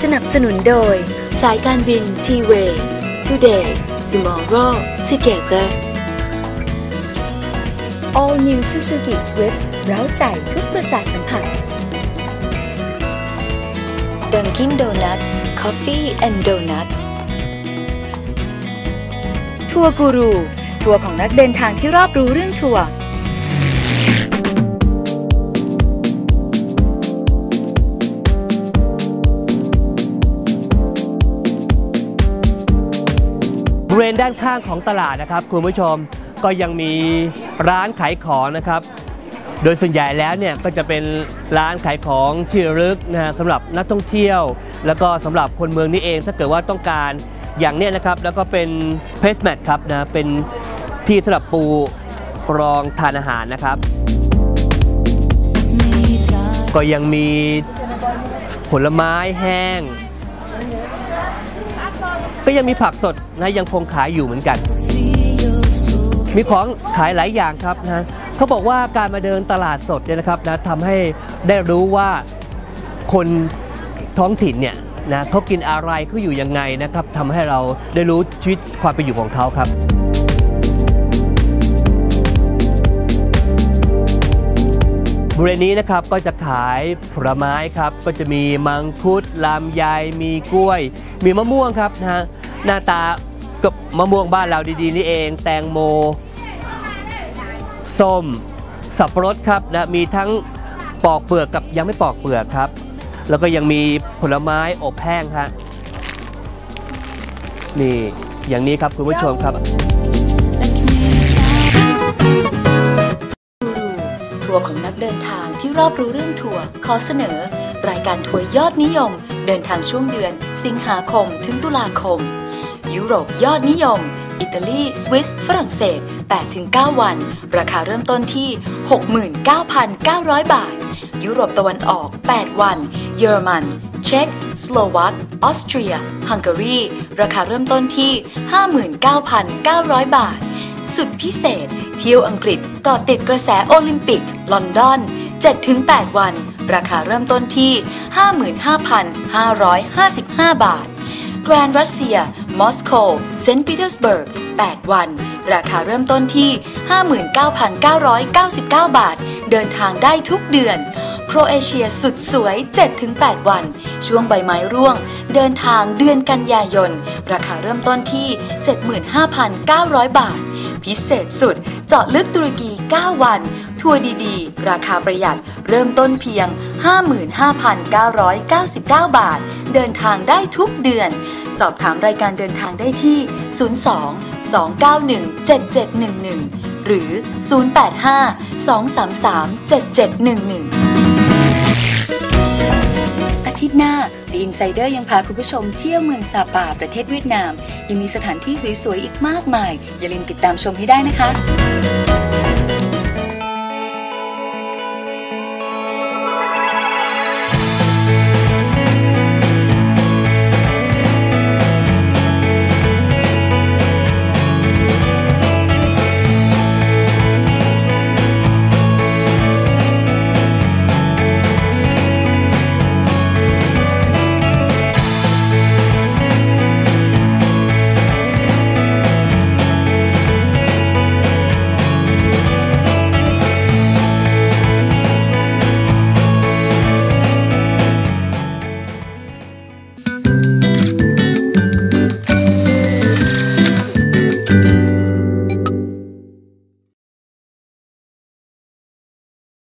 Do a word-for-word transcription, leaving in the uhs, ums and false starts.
สนับสนุนโดยสายการบิน T-Way Today Tomorrow Together All New Suzuki Swift เร้าใจทุกประสาทสัมผัส Dunkin' Donut Coffee and Donut ทัวร์กูรูทัวร์ของนักเดินทางที่รอบรู้เรื่องทัวร์บริเวณด้านข้างของตลาดนะครับคุณผู้ชมก็ยังมีร้านขายของนะครับโดยส่วนใหญ่แล้วเนี่ยก็จะเป็นร้านขายของที่ระลึกนะฮะสำหรับนักท่องเที่ยวแล้วก็สำหรับคนเมืองนี่เองถ้าเกิดว่าต้องการอย่างเนี้ยนะครับแล้วก็เป็นเพลสแมทครับนะเป็นที่สำหรับปูรองทานอาหารนะครับก็ยังมีผลไม้แห้งก็ยังมีผักสดนะยังคงขายอยู่เหมือนกันมีของขายหลายอย่างครับนะเขาบอกว่าการมาเดินตลาดสดเนี่ยนะครับนะทำให้ได้รู้ว่าคนท้องถิ่นเนี่ยนะเขากินอะไรเขาอยู่ยังไงนะครับทำให้เราได้รู้ชีวิตความเป็นอยู่ของเขาครับบริเวณนี้นะครับก็จะขายผลไม้ครับก็จะมีมังคุดลำไยมีกล้วยมีมะม่วงครับนะฮะหน้าตากับมะม่วงบ้านเราดีๆนี่เองแตงโมส้มสับปะรดครับนะมีทั้งปอกเปลือกกับยังไม่ปอกเปลือกครับแล้วก็ยังมีผลไม้อบแห้งครับนี่อย่างนี้ครับคุณผู้ชมครับทัวร์ของนักเดินทางที่รอบรู้เรื่องทัวร์ขอเสนอรายการทัวร์ยอดนิยมเดินทางช่วงเดือนสิงหาคมถึงตุลาคมยุโรปยอดนิยมอิตาลีสวิสฝรั่งเศส แปดถึงเก้า วันราคาเริ่มต้นที่ หกหมื่นเก้าพันเก้าร้อย บาทยุโรปตะวันออก แปด วันเยอรมันเช็กสโลวักออสเตรียฮังการีราคาเริ่มต้นที่ ห้าหมื่นเก้าพันเก้าร้อย บาทสุดพิเศษเที่ยวอังกฤษเกาะติดกระแสโอลิมปิกลอนดอน เจ็ดถึงแปด วันราคาเริ่มต้นที่ ห้าหมื่นห้าพันห้าร้อยห้าสิบห้า บาทแกรนด์รัสเซียมอสโกเซนต์ปีเตอร์สเบิร์ก แปด วันราคาเริ่มต้นที่ ห้าหมื่นเก้าพันเก้าร้อยเก้าสิบเก้า บาทเดินทางได้ทุกเดือนโครเอเชียสุดสวย เจ็ดถึงแปด วันช่วงใบไม้ร่วงเดินทางเดือนกันยายนราคาเริ่มต้นที่ เจ็ดหมื่นห้าพันเก้าร้อย บาทพิเศษสุดเจาะลึกตุรกี เก้า วันทัวร์ดีๆราคาประหยัดเริ่มต้นเพียง ห้าหมื่นห้าพันเก้าร้อยเก้าสิบเก้า บาทเดินทางได้ทุกเดือนสอบถามรายการเดินทางได้ที่ ศูนย์ สอง สอง เก้า หนึ่ง เจ็ด เจ็ด หนึ่ง หนึ่ง หรือ ศูนย์ แปด ห้า สอง สาม สาม เจ็ด เจ็ด หนึ่ง หนึ่ง อาทิตย์หน้า The Insider ยังพาคุณผู้ชมเที่ยวเมืองซาปาประเทศเวียดนามยังมีสถานที่สวยๆอีกมากมายอย่าลืมติดตามชมให้ได้นะคะ